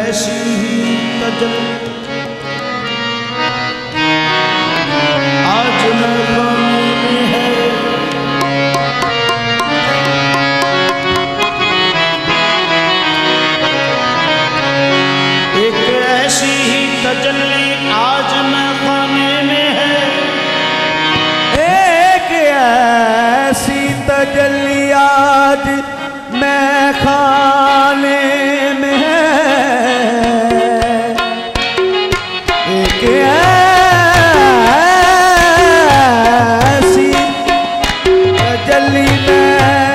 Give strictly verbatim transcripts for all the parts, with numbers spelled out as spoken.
ऐसी ही तजल्ली आज मैं खाने में है। एक ऐसी ही तजल्ली आज मैं खाने में है। एक ऐसी तजल्ली आज मैं खाने में है। एक ऐसी तजल्ली में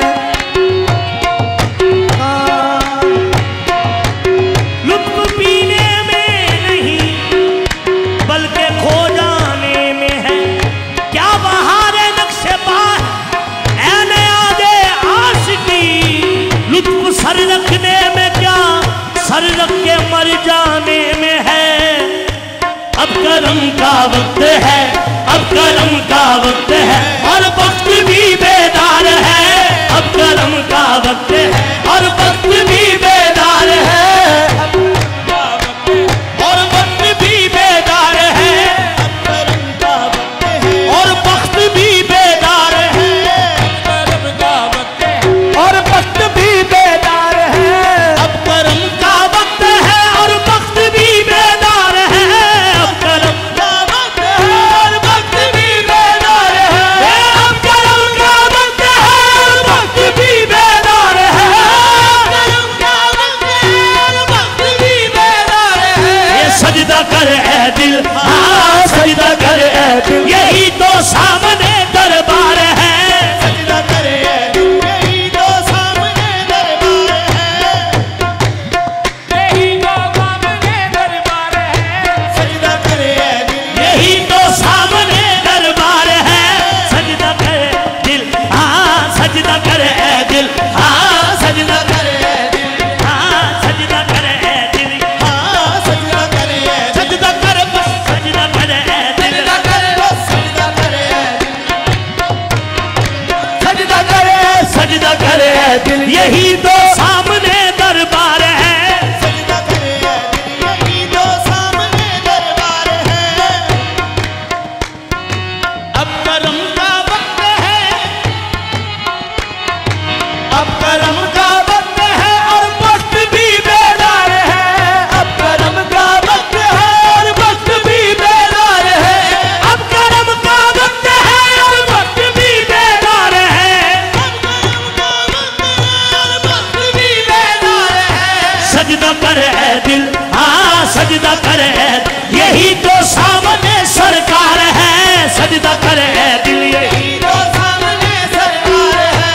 लुत्फ पीने में नहीं बल्कि खो जाने में है। क्या बहार है नक्शे पार ऐ नयाज़े आशिकी। लुत्फ सर रखने में क्या सर रख के मर जाने में है। अब करम का वक्त है, अब करम का वक्त है और वक्त भी बेदार है। अब करम का वक्त है और वक्त भी बेदार है। और वक्त भी बेदार है और वक्त भी बेदार है। और वक्त भी बेदार है। अब करम का वक्त है और वक्त भी बेदार है। अब करम का वक्त है और वक्त भी बेदार है। अब करम का वक्त है और वक्त भी बेदार है। करम का वक्त है और वक्त भी बेदार है। ये सजदा कर ऐ दिल, हाँ सजदा कर ऐ दिल, यही तो सामने दरबार है। सजदा कर ऐ दिल, यही तो सामने दरबार है। यही तो सामने दरबार है। सजदा कर ऐ दिल, यही तो सामने दरबार है। सजदा कर ऐ दिल, हाँ सजदा कर ऐ दिल, हाँ सजदा कर ऐ दिल, हाँ सजदा कर ऐ दिल, हाँ सजदा कर ऐ सजदा कर बस सजदा कर ऐ दिल, सजदा कर बस सजदा कर ऐ दिल, सजदा कर ऐ सजदा कर ऐ दिल, यही तो सामने दरबार है। सजदा कर ऐ दिल, यही तो सामने दरबार है। अब करम का वक्त है, अब करम का वक्त है और वक्त भी बेदार है। अब करम का वक्त है और वक्त भी बेदार है। अब करम का वक्त है और वक्त भी बेदार है। अब करम का वक्त है और वक्त भी बेदार है। सजदा कर ऐ दिल, हाँ सजदा कर ऐ, यही तो सामने सरकार है। सजदा कर ऐ दिल, यही तो सामने सरकार है।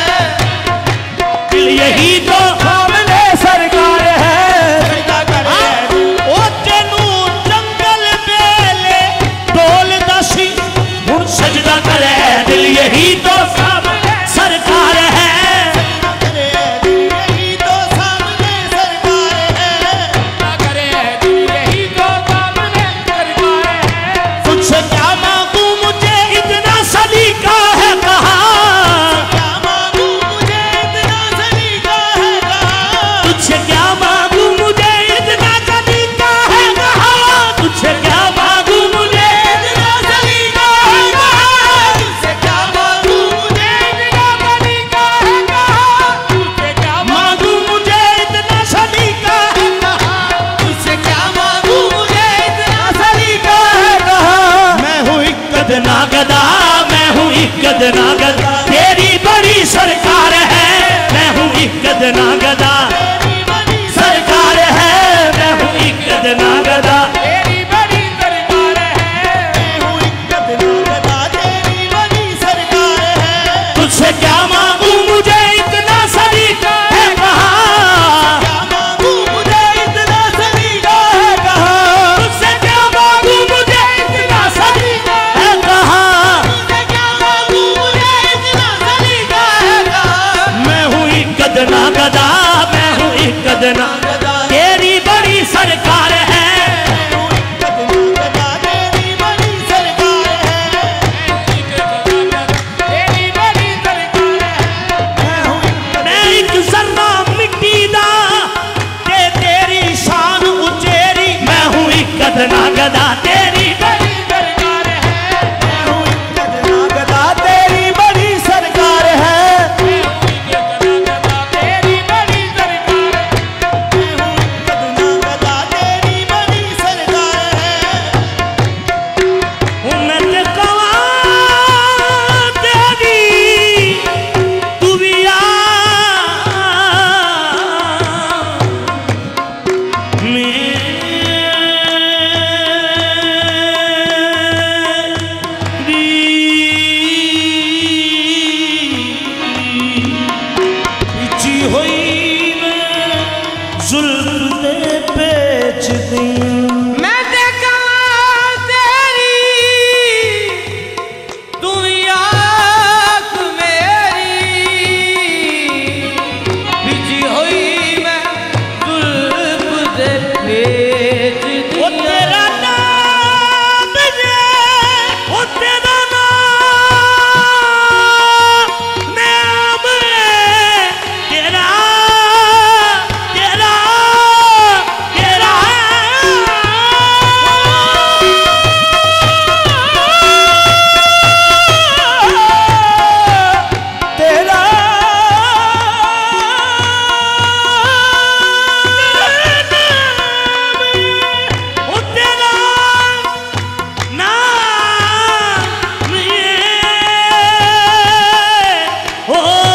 दिल यही तो सामने सरकार है। सजदा कर ऐ दिल, ओ तेनू जंगल बेले डोल दसी हुण सजदा कर ऐ दिल, यही तो सामने सरकार है। सजदा कर ऐ दिल, यही तो सामने सरकार है। सजदा कर ऐ दिल, यही तो सामने सरकार है। तुझसे क्या मांगू मुझे इतना सलीका है कहा। क्या मांगू मुझे इतना सलीका है कहा। तुझसे क्या मांगू मुझे इतना सलीका है कहा। तुझसे क्या मांगू मुझे इतना सलीका है कहा। तुझसे क्या मांगू मुझे इतना सलीका है कहा। तुझसे क्या मांगू मुझे इतना सलीका है कहा। तुझसे क्या मांगू मुझे इतना सलीका है कहा। मैं हूँ इक्कत नागदा, मैं हूँ इक्कत नागदा, तेरी बड़ी सरकार है। मैं हूँ इक्कत नागदा, तेरी बड़ी सरकार है। मैं हूँ इक्कत नागदा, तेरी बड़ी सरकार है। मैं हूँ इक्कत नागदा, तेरी बड़ी सरकार है। तुझसे क्या मांगू मुझे इतना सलीका है कहा। क्या मांगू मुझे इतना सलीका है कहा। तुझसे क्या मांगू मुझे इतना सलीका है कहा। तुझसे क्या मांगू मुझे इतना सलीका है कहा। मैं हूँ इक्कत नागदा, गदा तेरी बड़ी सरकार है, मैं हूँ एक जना गदा तेरी बड़ी सरकार है, मैं हूँ एक गदा तेरी बड़ी सरकार है, मैं हूँ एक गदा तेरी बड़ी सरकार है। हूँ मैं ते कवा तेरी तू भी आ मैं देखा तेरी तू आँख मेरी बिजी हुई मैं जुल्फ दे भेज ओ तेरा नाम है, ओ तेरा नाम नाम है, तेरा तेरा तेरा तेरा ओ तेरा नाम है, ओ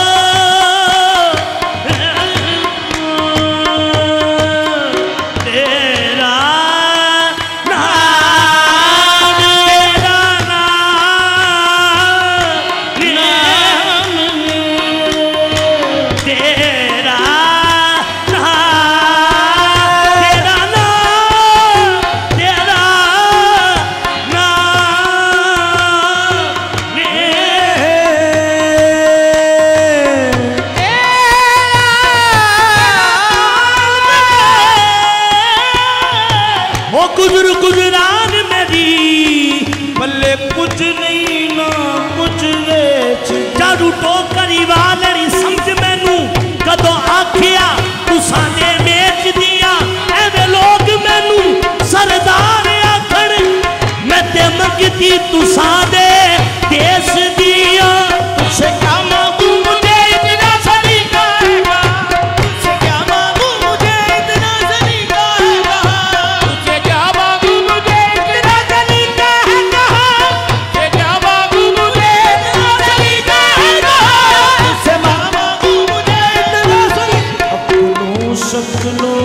तेरा नाम, तेरा नाम तेरा नाम, तेरा नाम, तेरा नाम। ओ गुजर गुजरान मेरी भले कुछ नहीं ना कुछ वेच जादू टोकरी वाली समझ मैनू कदों आखिया तुसां ने बेच दिया एवे लोग मैनू सरदार आखण मैं ते मंगती तुसां दे देश दिया तुझसे क्या मांगू मुझे इतना सलीका है, तुझसे क्या मांगू मुझे इतना सलीका है, तुझसे क्या मांगू मुझे इतना सलीका है, तुझसे क्या मांगू मुझे इतना सलीका है, तुझसे मांगू मुझे इतना सलीका। अपनों सकलों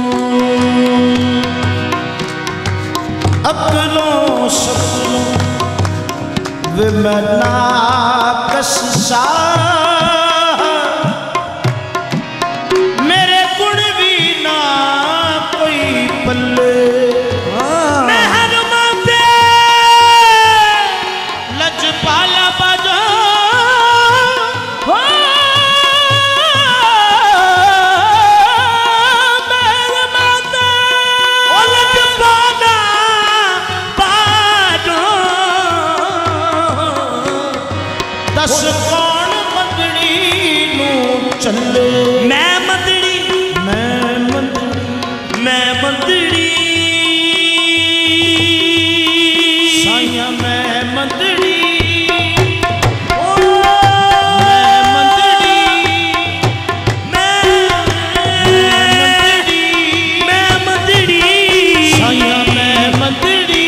अकलों सकलों वे मैं नाकस सा मेरे गुण भी ना कोई पल्ले महर माते लजपाला बाजा हो महर माते ओ लजपाला बाजो दस कौन मंदड़ी नू चले मैं मंदड़ी मैं मंदड़ी मैं मंदड़ी साइया मैं मंदड़ी ओ मैं मंदड़ी मैं मंदड़ी मैं मंदड़ी साइया मैं मंदड़ी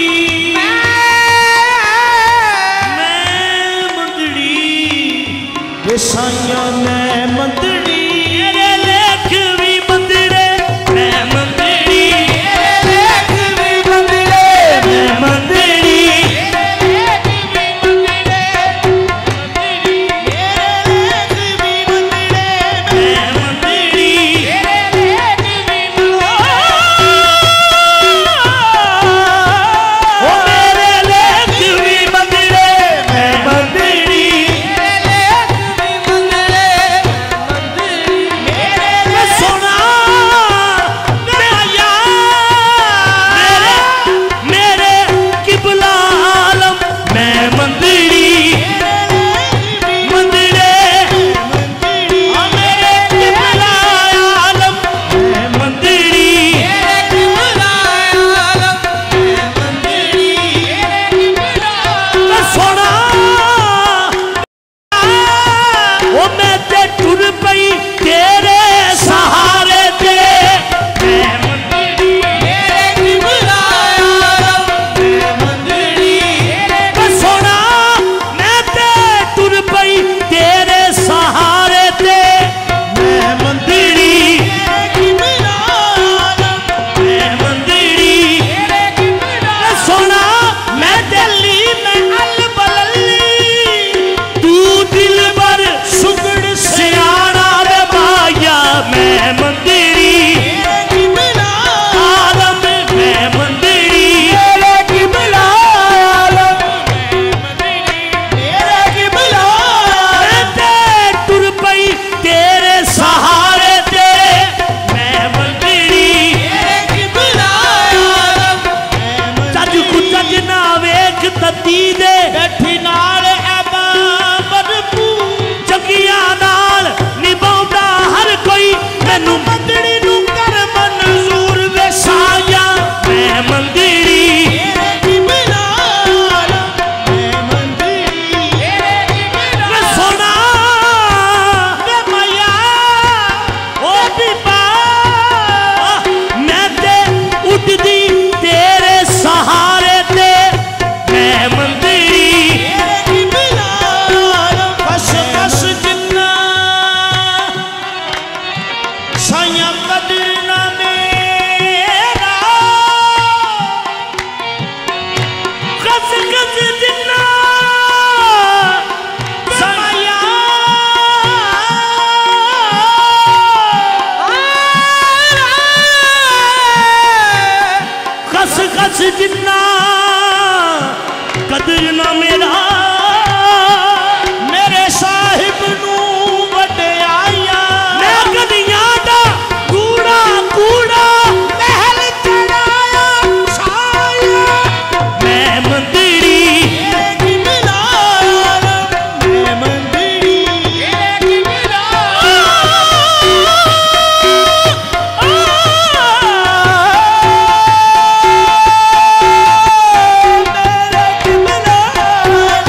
मैं मंदड़ी वे साइया मैं मंदड़ी तेरे लेख भी मंदड़े मैं मंदड़ी तेरे दस जिन्ना कदर ना मेरा मेरे साहिब नू वड्याइया मैं गदियां दा कूड़ा कूड़ा महल चढ़ाया छाया मैं मंदिरी की मिलाया मैं मंदिरी की मिलाया मेरे की मिलाया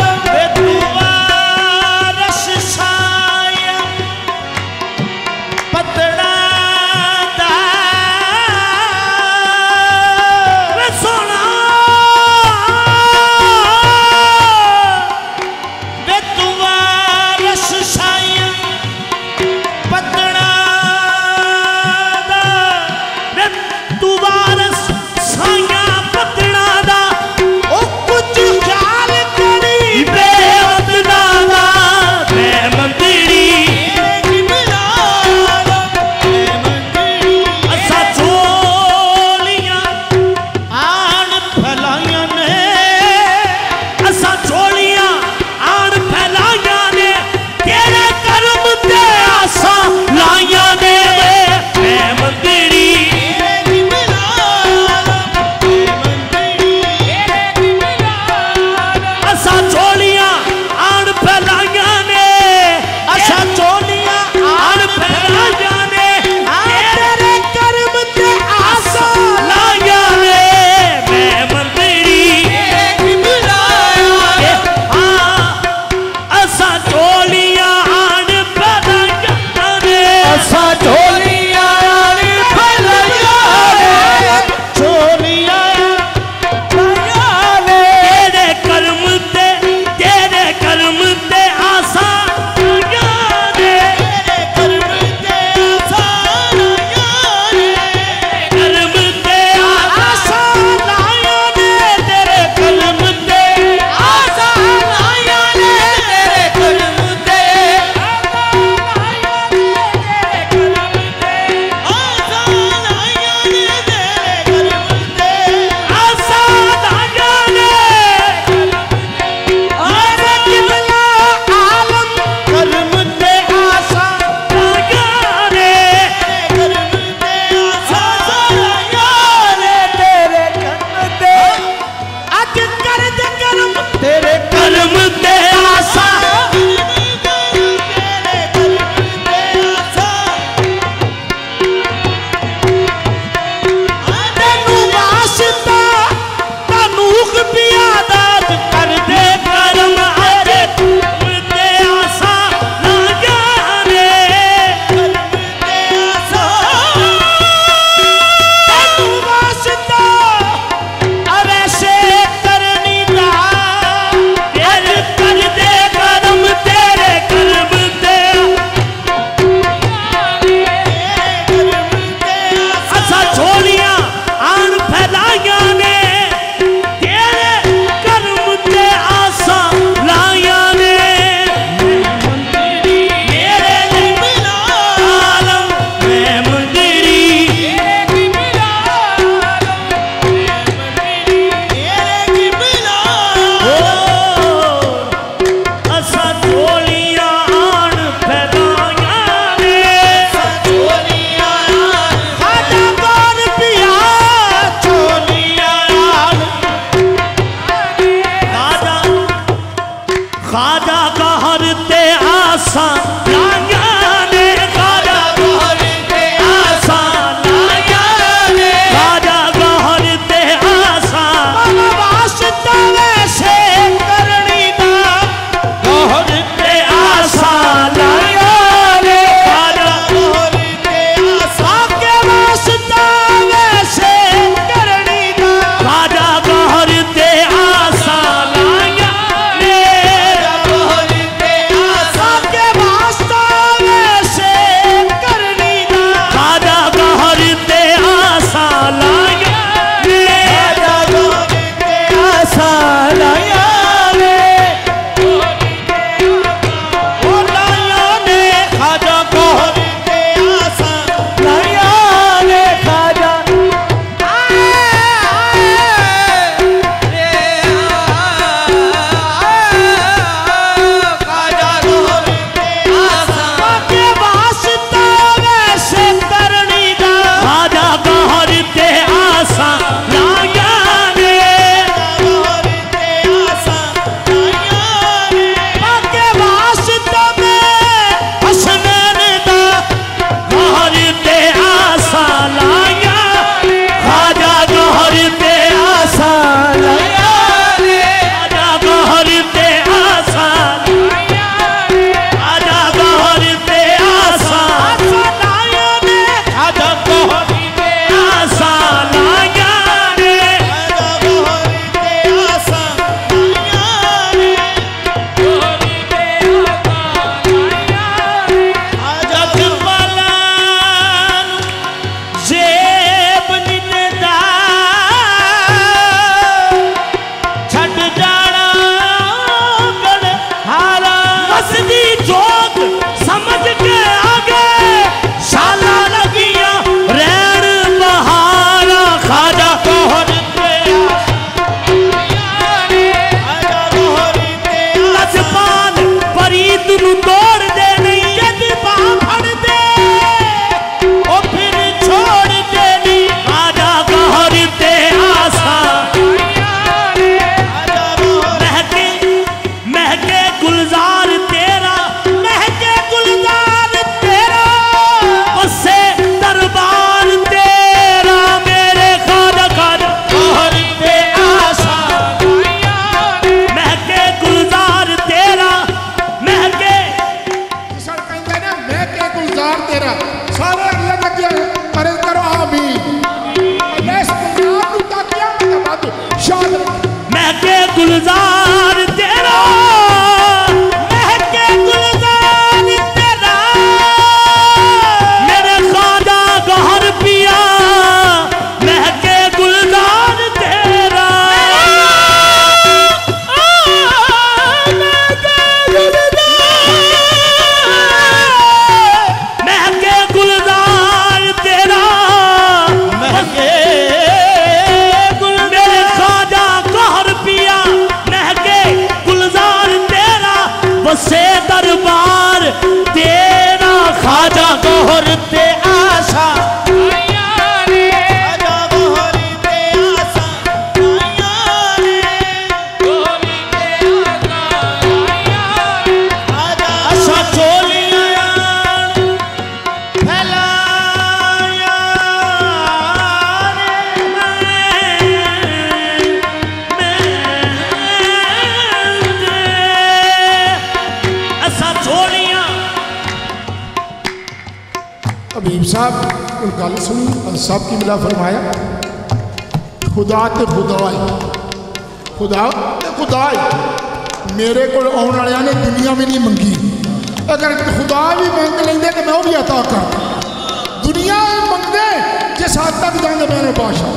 साहब एक गल सुनी, अज साहब की मिला फरमाया खुदा तो खुदाई, खुदा तो खुदाई मेरे को आने वाले ने दुनिया भी नहीं मंगी, अगर खुदा भी मंग लेंगे तो मैं वो भी अता कर, दुनिया मंगते जिस हद तक जाते मैंने बादशाह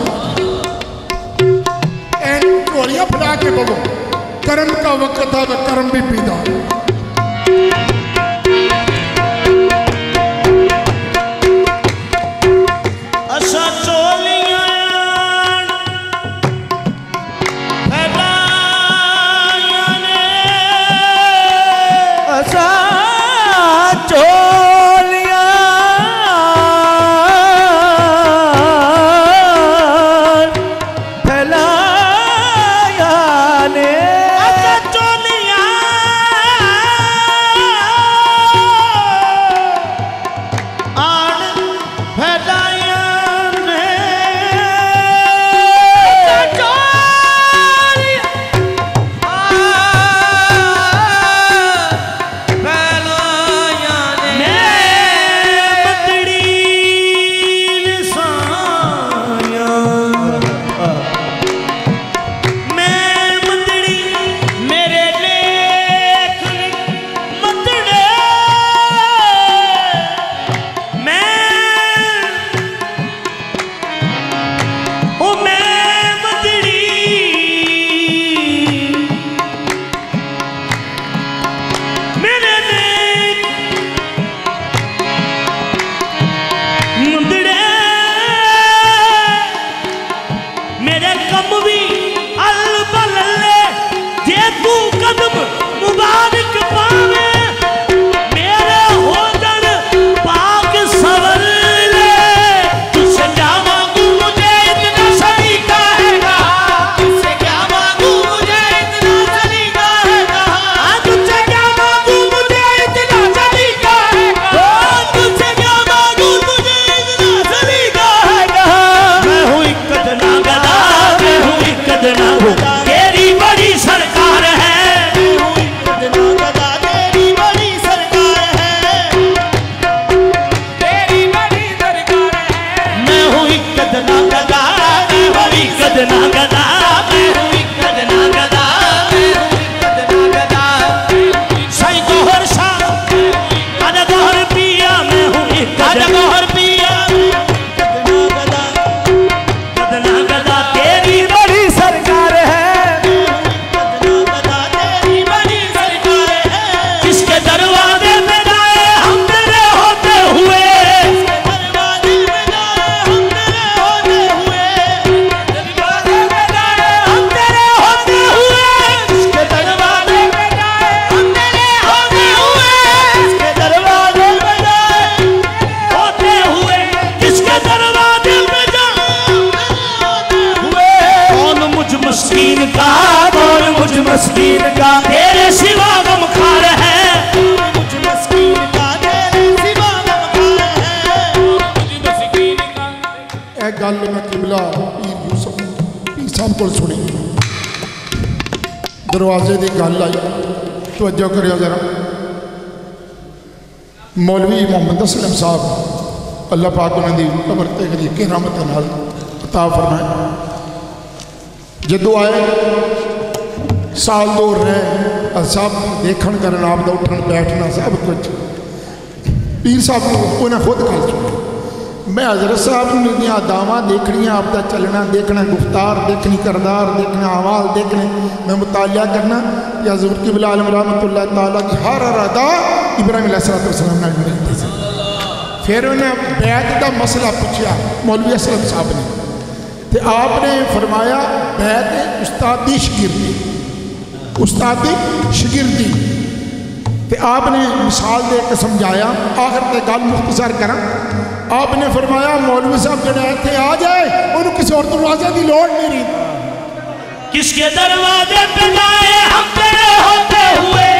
ढोलियां फड़ा के बोलो कर्म का वक्त था तो कर्म भी पीता। मस्कीन का तेरे सिवा गमखार है, मुझ मस्कीन का तेरे सिवा गमखार है। एक गल मैं किबला पीर यूसुफ पीर साहब को सुनी, दरवाजे की गल आई, तवज्जो करियो जरा। मौलवी मोहम्मद असलम साहब अल्लाह पाक उन्होंने कबर ते गरीके रहमत नाल अता फरमाए, जदों आए साल दो रहे सब देखन करना आपका उठन बैठना सब कुछ पीर साहब को उन्हें खुद गल सुनी। मैं हजरत साहब ने अदावां देखनिया, आपका चलना देखना, गुफ्तार देखनी, करदार देखना, आवाज़ देखने, मैं मुतालिया करना या हज़रत क़िबला आलम रहमतुल्लाह तआला की हर हर अदा इब्राहिम अलैहिस्सलाम नाल जुड़ी सी। फिर उन्हें बैत का मसला पूछा मौलवी असलम साहब ने, तो आपने फरमाया बैत उस्तादी शिगिर्दी, उस्तादी शिगिर्दी। तो आपने मिसाल दे के समझाया, आखिर तक गल मुख्तसर करा। आपने फरमाया मौलवी साहब जो इतने आ जाए उन्होंने किसी और दरवाजे की लौड़ नहीं रही। किसके दरवाजे पे जाए हम तेरे होते हुए